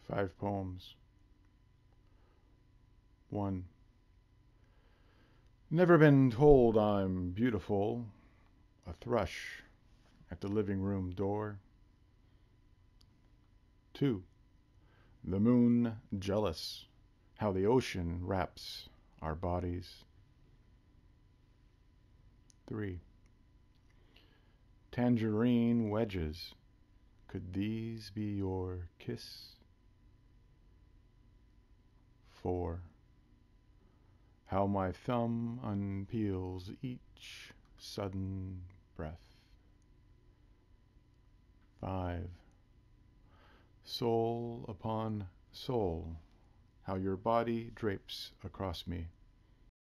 Five poems. 1. Never been told I'm beautiful. A thrush at the living room door. 2. The moon jealous. How the ocean wraps our bodies. 3. Tangerine wedges. Could these be your kiss? 4. How my thumb unpeels each sudden breath. 5. Soul upon soul, how your body drapes across me.